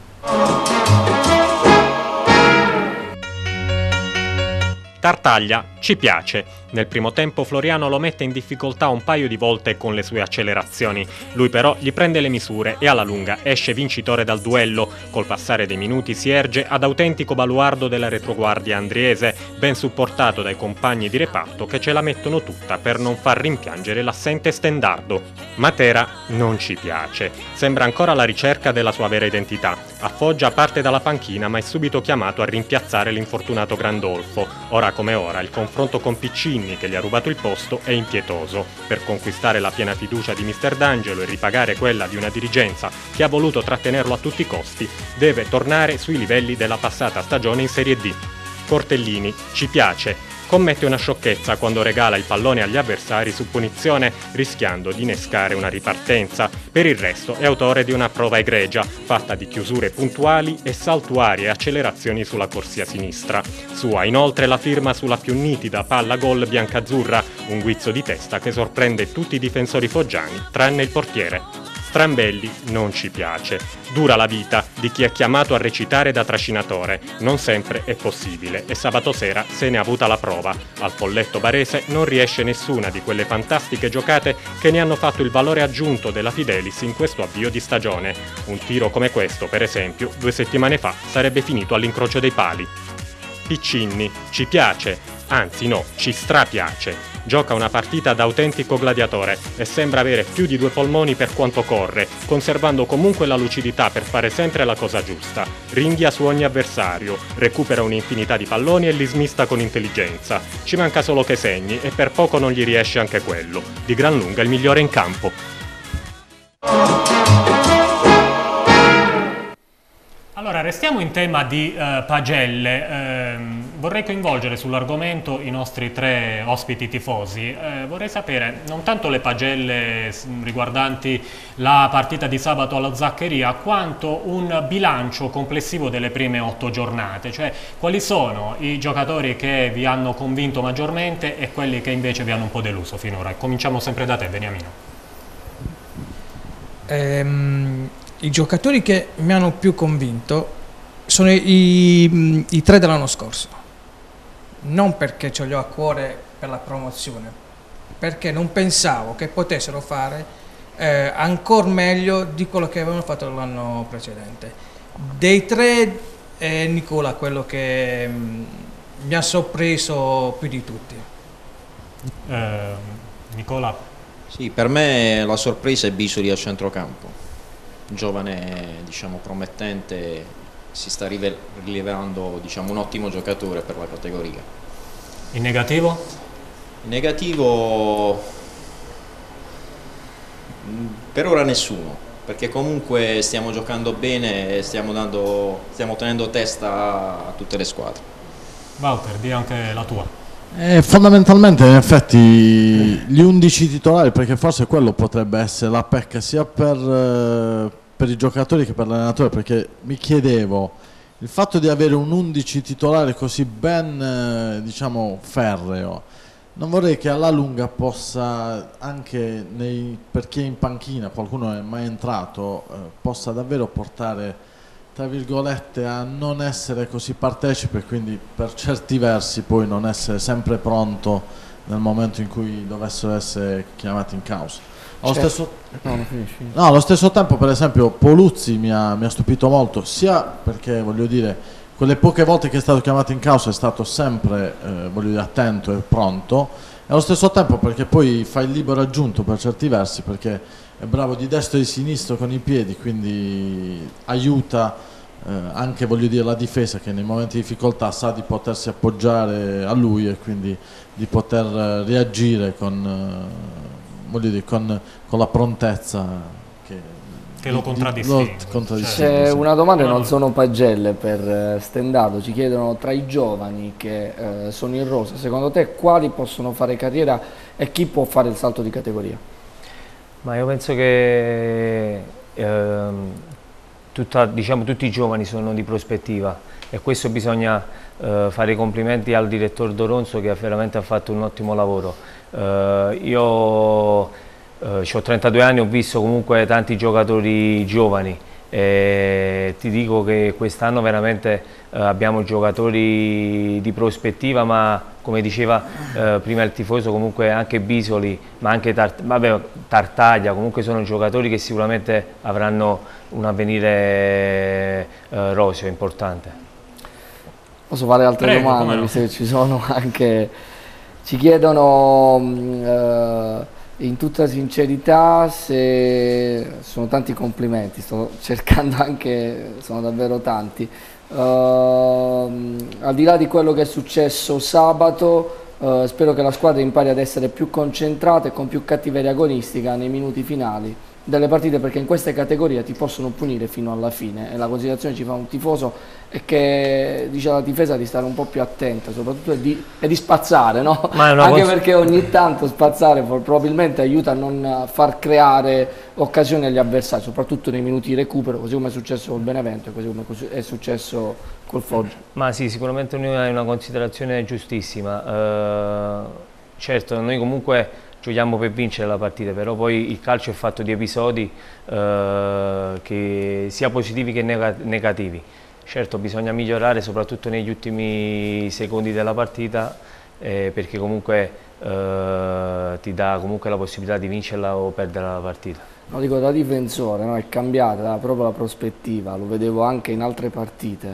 Tartaglia ci piace. Nel primo tempo Floriano lo mette in difficoltà un paio di volte con le sue accelerazioni. Lui però gli prende le misure e alla lunga esce vincitore dal duello. Col passare dei minuti si erge ad autentico baluardo della retroguardia andriese, ben supportato dai compagni di reparto che ce la mettono tutta per non far rimpiangere l'assente Stendardo. Matera non ci piace. Sembra ancora alla ricerca della sua vera identità. A Foggia parte dalla panchina, ma è subito chiamato a rimpiazzare l'infortunato Grandolfo. Ora come ora il confronto con Piccini, che gli ha rubato il posto, è impietoso. Per conquistare la piena fiducia di Mister D'Angelo e ripagare quella di una dirigenza che ha voluto trattenerlo a tutti i costi, deve tornare sui livelli della passata stagione in Serie D. Cortellini ci piace. Commette una sciocchezza quando regala il pallone agli avversari su punizione, rischiando di innescare una ripartenza. Per il resto è autore di una prova egregia, fatta di chiusure puntuali e saltuarie accelerazioni sulla corsia sinistra. Sua inoltre la firma sulla più nitida palla gol biancazzurra, un guizzo di testa che sorprende tutti i difensori foggiani, tranne il portiere. Strambelli non ci piace. Dura la vita di chi è chiamato a recitare da trascinatore. Non sempre è possibile e sabato sera se ne ha avuta la prova. Al polletto barese non riesce nessuna di quelle fantastiche giocate che ne hanno fatto il valore aggiunto della Fidelis in questo avvio di stagione. Un tiro come questo, per esempio, 2 settimane fa sarebbe finito all'incrocio dei pali. Piccinni ci piace, anzi no, ci strapiace. Gioca una partita da autentico gladiatore e sembra avere più di 2 polmoni per quanto corre, conservando comunque la lucidità per fare sempre la cosa giusta. Ringhia su ogni avversario, recupera un'infinità di palloni e li smista con intelligenza. Ci manca solo che segni e per poco non gli riesce anche quello. Di gran lunga il migliore in campo. Allora, restiamo in tema di pagelle. Vorrei coinvolgere sull'argomento i nostri 3 ospiti tifosi. Vorrei sapere non tanto le pagelle riguardanti la partita di sabato alla Zaccheria, quanto un bilancio complessivo delle prime 8 giornate, cioè quali sono i giocatori che vi hanno convinto maggiormente e quelli che invece vi hanno un po' deluso finora. Cominciamo sempre da te, Beniamino. I giocatori che mi hanno più convinto sono i 3 dell'anno scorso, non perché ce li ho a cuore per la promozione, perché non pensavo che potessero fare ancora meglio di quello che avevano fatto l'anno precedente. Dei 3 è Nicola quello che mi ha sorpreso più di tutti. Nicola? Sì, per me la sorpresa è Bisoli a centrocampo. Giovane, diciamo, promettente, si sta rivelando, diciamo, un ottimo giocatore per la categoria. In negativo? In negativo per ora nessuno, perché comunque stiamo giocando bene e stiamo tenendo testa a tutte le squadre. Walter, di anche la tua. Fondamentalmente in effetti gli 11 titolari, perché forse quello potrebbe essere la pecca sia per i giocatori che per l'allenatore, perché mi chiedevo il fatto di avere un 11 titolare così ben diciamo ferreo, non vorrei che alla lunga possa anche per chi è in panchina, qualcuno è mai entrato, possa davvero portare tra virgolette a non essere così partecipe, quindi per certi versi poi non essere sempre pronto nel momento in cui dovessero essere chiamati in causa. Allo stesso tempo, per esempio, Poluzzi mi ha stupito molto, sia perché, voglio dire, quelle poche volte che è stato chiamato in causa è stato sempre voglio dire, attento e pronto, e allo stesso tempo perché poi fa il libero aggiunto per certi versi, perché è bravo di destra e di sinistra con i piedi, quindi aiuta anche, voglio dire, la difesa, che nei momenti di difficoltà sa di potersi appoggiare a lui e quindi di poter reagire con, voglio dire, con la prontezza che lo contraddistingue. C'è una domanda, non sono pagelle per Stendardo, ci chiedono: tra i giovani che sono in rosa, secondo te quali possono fare carriera e chi può fare il salto di categoria? Ma io penso che diciamo, tutti i giovani sono di prospettiva, e questo bisogna fare i complimenti al direttore Doronzo, che veramente ha fatto un ottimo lavoro. Io ho 32 anni, ho visto comunque tanti giocatori giovani e ti dico che quest'anno veramente abbiamo giocatori di prospettiva, ma come diceva prima il tifoso, comunque anche Bisoli, ma anche Tartaglia, comunque sono giocatori che sicuramente avranno un avvenire roseo importante. Posso fare altre domande, visto che ci sono anche, ci chiedono in tutta sincerità, se sono tanti complimenti, sto cercando anche, sono davvero tanti, al di là di quello che è successo sabato, spero che la squadra impari ad essere più concentrata e con più cattiveria agonistica nei minuti finali delle partite, perché in queste categorie ti possono punire fino alla fine, e la considerazione ci fa un tifoso è che dice alla difesa di stare un po' più attenta, soprattutto e di spazzare, no? Anche perché ogni tanto spazzare probabilmente aiuta a non far creare occasioni agli avversari, soprattutto nei minuti di recupero, così come è successo col Benevento e così come è successo col Foggia. Ma sì, sicuramente è una considerazione giustissima. Certo, noi comunque giochiamo per vincere la partita, però poi il calcio è fatto di episodi che sia positivi che negativi. Certo, bisogna migliorare soprattutto negli ultimi secondi della partita, perché comunque ti dà comunque la possibilità di vincerla o perdere la partita. No, dico, da difensore, no? È cambiata proprio la prospettiva, lo vedevo anche in altre partite.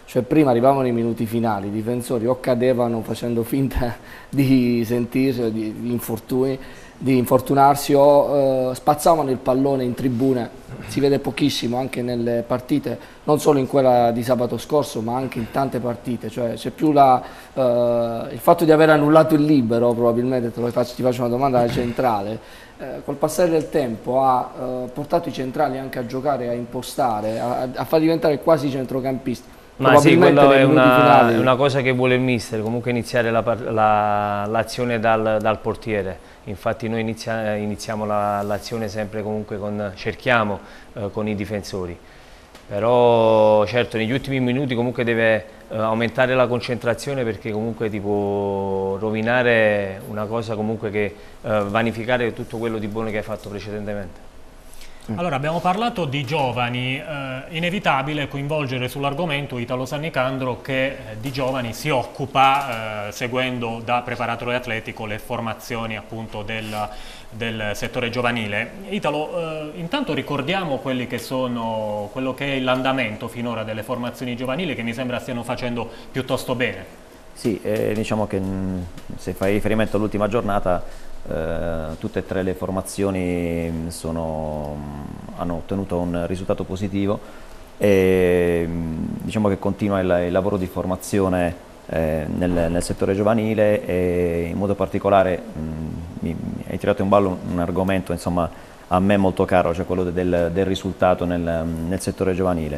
cioè prima arrivavano i minuti finali, i difensori o cadevano facendo finta di sentirsi, di infortunarsi o spazzavano il pallone in tribune. Si vede pochissimo anche nelle partite, non solo in quella di sabato scorso ma anche in tante partite, cioè c'è più il fatto di aver annullato il libero, probabilmente ti faccio una domanda alla centrale, col passare del tempo ha portato i centrali anche a giocare, a impostare, a far diventare quasi centrocampisti. Ma sì, quello è una cosa che vuole il mister, comunque iniziare l'azione dal portiere. Infatti noi iniziamo l'azione sempre comunque cerchiamo con i difensori. Però certo negli ultimi minuti comunque deve aumentare la concentrazione, perché comunque ti può rovinare una cosa comunque che vanificare tutto quello di buono che hai fatto precedentemente. Allora, abbiamo parlato di giovani, inevitabile coinvolgere sull'argomento Italo Sannicandro, che di giovani si occupa, seguendo da preparatore atletico le formazioni appunto del settore giovanile. Italo, intanto ricordiamo quello che è l'andamento finora delle formazioni giovanili, che mi sembra stiano facendo piuttosto bene. Sì, diciamo che se fai riferimento all'ultima giornata, tutte e tre le formazioni hanno ottenuto un risultato positivo e diciamo che continua il lavoro di formazione nel settore giovanile, e in modo particolare hai tirato in ballo un argomento insomma a me molto caro, cioè quello del risultato nel settore giovanile.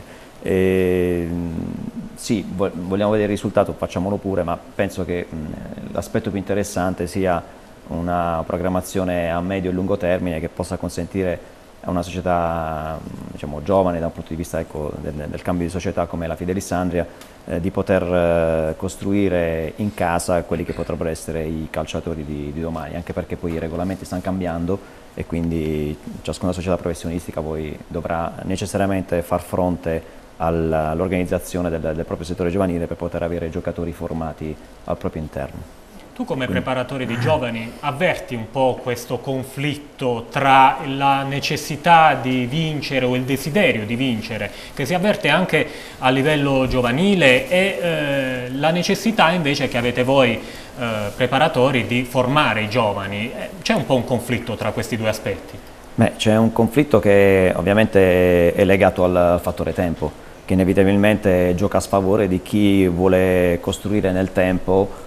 Sì, vogliamo vedere il risultato, facciamolo pure, ma penso che l'aspetto più interessante sia una programmazione a medio e lungo termine che possa consentire a una società diciamo, giovane da un punto di vista del cambio di società come la Fidelis-Andria di poter costruire in casa quelli che potrebbero essere i calciatori di domani, anche perché poi i regolamenti stanno cambiando e quindi ciascuna società professionistica poi dovrà necessariamente far fronte all'organizzazione del proprio settore giovanile per poter avere giocatori formati al proprio interno. Tu come preparatore di giovani avverti un po' questo conflitto tra la necessità di vincere o il desiderio di vincere, che si avverte anche a livello giovanile, e la necessità invece che avete voi preparatori di formare i giovani? C'è un po' un conflitto tra questi due aspetti? Beh, c'è un conflitto che ovviamente è legato al fattore tempo, che inevitabilmente gioca a sfavore di chi vuole costruire nel tempo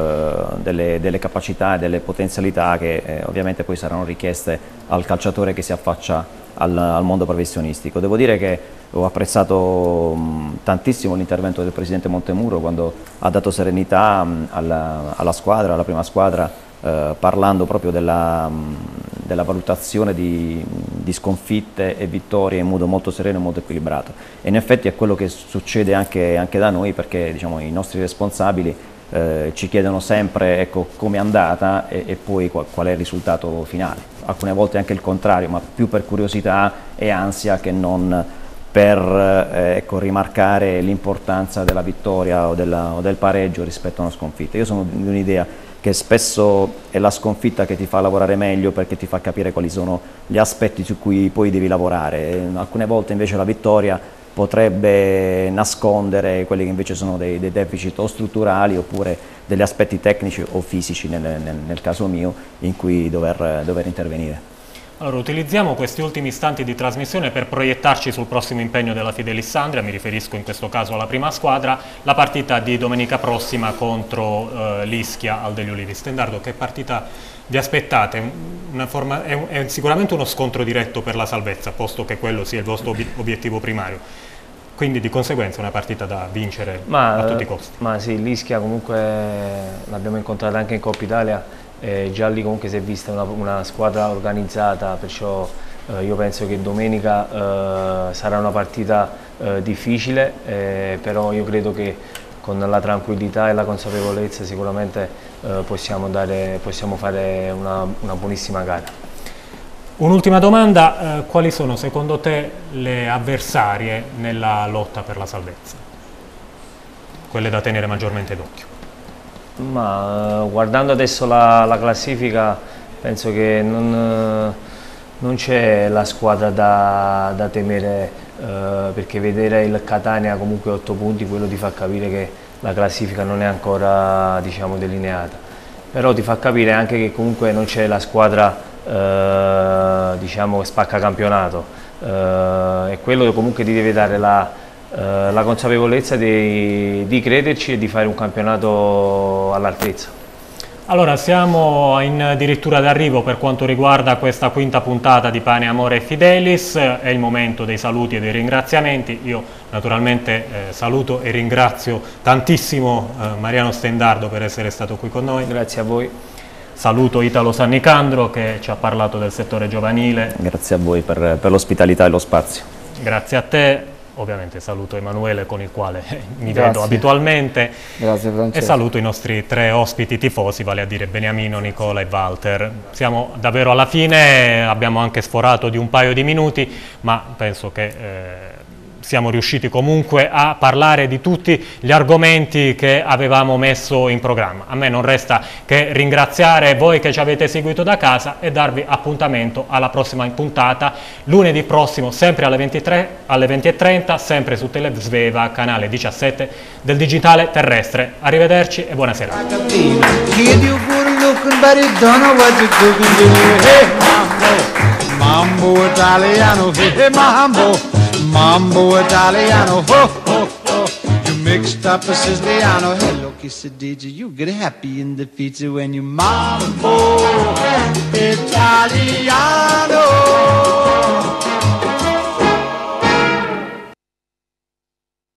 delle capacità e delle potenzialità che ovviamente poi saranno richieste al calciatore che si affaccia al mondo professionistico. Devo dire che ho apprezzato tantissimo l'intervento del presidente Montemuro quando ha dato serenità alla squadra, alla prima squadra, parlando proprio della valutazione di sconfitte e vittorie in modo molto sereno e molto equilibrato. E in effetti è quello che succede anche da noi, perché diciamo, i nostri responsabili ci chiedono sempre ecco, come è andata e poi qual è il risultato finale. Alcune volte anche il contrario, ma più per curiosità e ansia che non per ecco, rimarcare l'importanza della vittoria o del pareggio rispetto a una sconfitta. Io sono di un'idea che spesso è la sconfitta che ti fa lavorare meglio, perché ti fa capire quali sono gli aspetti su cui poi devi lavorare. Alcune volte invece la vittoria potrebbe nascondere quelli che invece sono dei deficit o strutturali oppure degli aspetti tecnici o fisici nel caso mio in cui dover intervenire. Allora, utilizziamo questi ultimi istanti di trasmissione per proiettarci sul prossimo impegno della Fidelis-Andria, mi riferisco in questo caso alla prima squadra, la partita di domenica prossima contro l'Ischia al degli Ulivi. Stendardo, che partita vi aspettate? È sicuramente uno scontro diretto per la salvezza, posto che quello sia il vostro obiettivo primario. Quindi di conseguenza una partita da vincere a tutti i costi. Ma sì, l'Ischia comunque l'abbiamo incontrata anche in Coppa Italia, già lì comunque si è vista una squadra organizzata, perciò io penso che domenica sarà una partita difficile, però io credo che con la tranquillità e la consapevolezza sicuramente possiamo fare una buonissima gara. Un'ultima domanda, quali sono secondo te le avversarie nella lotta per la salvezza? Quelle da tenere maggiormente d'occhio? Ma guardando adesso la classifica penso che non c'è la squadra da temere perché vedere il Catania comunque 8 punti, quello ti fa capire che la classifica non è ancora, diciamo, delineata, però ti fa capire anche che comunque non c'è la squadra diciamo, che spacca campionato, e quello comunque ti deve dare la consapevolezza di crederci e di fare un campionato all'altezza. Allora, siamo addirittura d'arrivo per quanto riguarda questa quinta puntata di Pane, Amore e Fidelis. È il momento dei saluti e dei ringraziamenti. Io naturalmente saluto e ringrazio tantissimo Mariano Stendardo per essere stato qui con noi. Grazie a voi. Saluto Italo Sannicandro che ci ha parlato del settore giovanile. Grazie a voi per l'ospitalità e lo spazio. Grazie a te. Ovviamente saluto Emanuele con il quale mi vedo abitualmente. Grazie Francesco. E saluto i nostri 3 ospiti tifosi, vale a dire Beniamino, Nicola e Walter. Siamo davvero alla fine, abbiamo anche sforato di un paio di minuti, ma penso che siamo riusciti comunque a parlare di tutti gli argomenti che avevamo messo in programma. A me non resta che ringraziare voi che ci avete seguito da casa e darvi appuntamento alla prossima puntata, lunedì prossimo, sempre alle 20:30, sempre su Telesveva, canale 17 del digitale terrestre. Arrivederci e buonasera. Mambo Italiano, hey Mambo Italiano, ho ho ho. You mixed up a Siciliano. Hey, look, it's a DJ. You get happy in the pizza when you Mambo Italiano.